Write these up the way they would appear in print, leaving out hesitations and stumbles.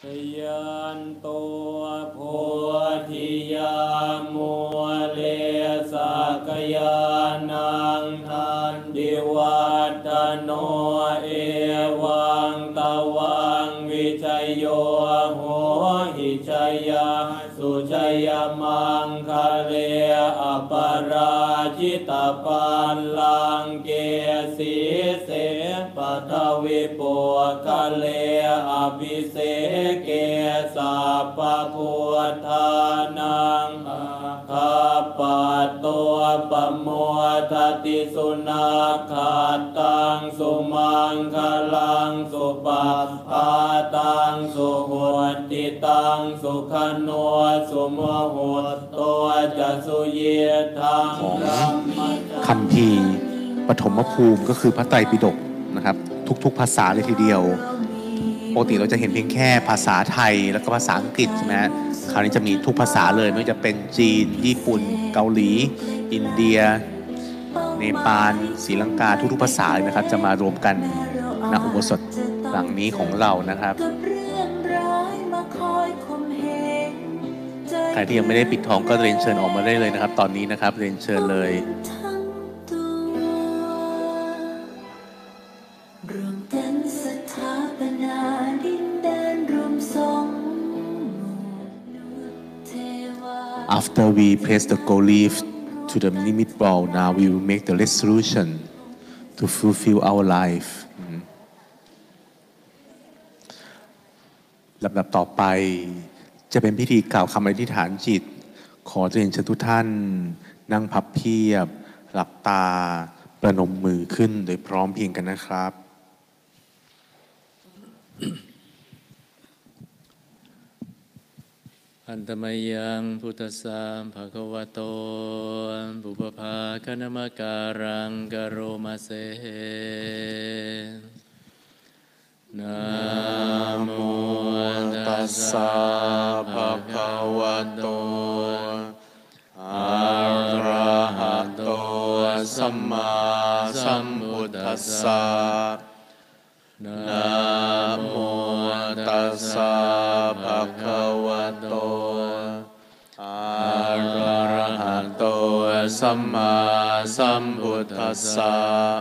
ยันตัวโพธิยามุเลสักยานังทันดิวัตโนเอวังตวังวิจัยโยโหหิชัยยาสุชัยมังคะเลอปราชิตปัลลังเกสีเสปัทวิปุคะเลอภิเสเกสัพพพุทธานังข้าปัตตัวปโมทติสุนาขาตังสุมังคลังสุปปาตังสุโหติตังสุขโนสุโมโหตัวจะสุเยทังคัมภีร์ปฐมภูมิก็คือพระไตรปิฎกนะครับทุกๆภาษาเลยทีเดียวปกติเราจะเห็นเพียงแค่ภาษาไทยแล้วก็ภาษาอังกฤษใช่ไหมคราวนี้จะมีทุกภาษาเลยไม่ว่าจะเป็นจีนญี่ปุ่นเกาหลีอินเดียเนปาลศรีลังกาทุกๆภาษาเลยนะครับจะมารวมกันณอุโบสถหลังนี้ของเรานะครับใครที่ยังไม่ได้ปิดทองก็เรียนเชิญออกมาได้เลยนะครับตอนนี้นะครับเรียนเชิญเลยAfter we place the gold leaf to the limit ball, now we will make the resolution to fulfill our life. ลำดับต่อไปจะเป็นพิธีกล่าวคำอธิษฐานจิตขอเรียนเชิญทุกท่านนั่งพับเพียบหลับตาประนมมือขึ้นโดยพร้อมเพรียงกันนะครับอันตมยังพุทธสสะภะคะวะโตบุพภาคณมการังกโรมาเสนะโมตัสสะภะคะวะโตอะระหะโตสัมมาสัมพุทธัสสะนะโมตัสสะภะคะวะโตอะระหะโตสัมมาสัมพุทธัสสะ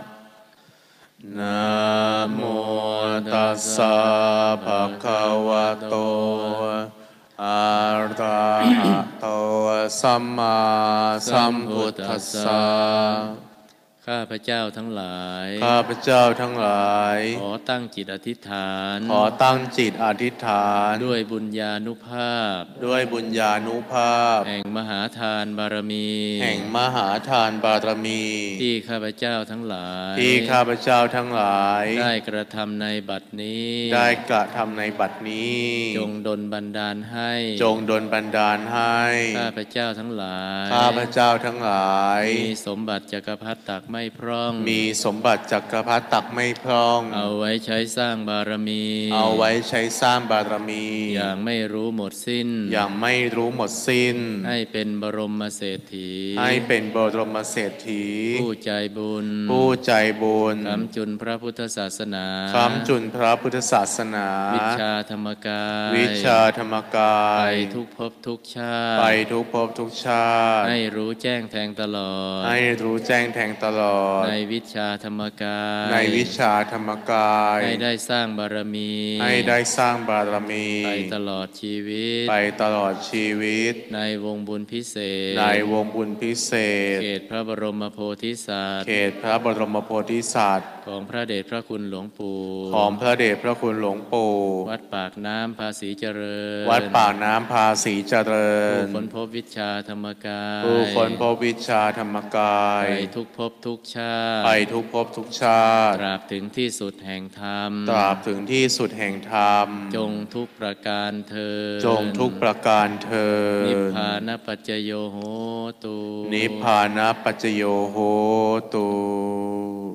นะโมตัสสะภะคะวะโตอะระหะโตสัมมาสัมพุทธัสสะข้าพเจ้าทั้งหลายข้าพเจ้าทั้งหลายขอตั้งจิตอธิษฐานขอตั้งจิตอธิษฐานด้วยบุญญานุภาพด้วยบุญญานุภาพแห่งมหาทานบารมีแห่งมหาทานบารมีที่ข้าพเจ้าทั้งหลายที่ข้าพเจ้าทั้งหลายได้กระทำในบัดนี้ได้กระทำในบัดนี้จงดลบันดาลให้จงดลบันดาลให้ข้าพเจ้าทั้งหลายข้าพเจ้าทั้งหลายมีสมบัติจักรพรรดิตักไม่พร่องมีสมบัติจักรพรรดิตักไม่พร่องเอาไว้ใช้สร้างบารมีเอาไว้ใช้สร้างบารมีอย่างไม่รู้หมดสิ้นอย่างไม่รู้หมดสิ้นให้เป็นบรมเศรษฐีให้เป็นบรมเศรษฐีผู้ใจบุญผู้ใจบุญค้ำจุนพระพุทธศาสนาค้ำจุนพระพุทธศาสนาวิชาธรรมกายวิชาธรรมกายไปทุกภพทุกชาติไปทุกภพทุกชาติให้รู้แจ้งแทงตลอดให้รู้แจ้งแทงตลอดในวิชาธรรมกายในวิชาธรรมกายให้ได้สร้างบารมีให้ได้สร้างบารมีไปตลอดชีวิตไปตลอดชีวิตในวงบุญพิเศษในวงบุญพิเศษเขตพระบรมโพธิสัตว์เขตพระบรมโพธิสัตว์ของพระเดชพระคุณหลวงปู่ของพระเดชพระคุณหลวงปู่วัดปากน้ำภาษีเจริญวัดปากน้ำภาษีเจริญผู้ค้นพบวิชาธรรมกายผู้ค้นพบวิชาธรรมกายไปทุกภพทุกชาติไปทุกภพทุกชาติตราบถึงที่สุดแห่งธรรมตราบถึงที่สุดแห่งธรรมจงทุกประการเถิดจงทุกประการเถิดนิพพานปัจจโยโหตุนิพพานปัจจโยโหตุ